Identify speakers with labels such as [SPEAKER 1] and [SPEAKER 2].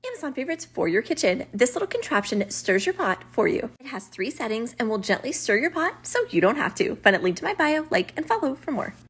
[SPEAKER 1] Amazon favorites for your kitchen. This little contraption stirs your pot for you. It has 3 settings and will gently stir your pot so you don't have to. Find a link to my bio, like, and follow for more.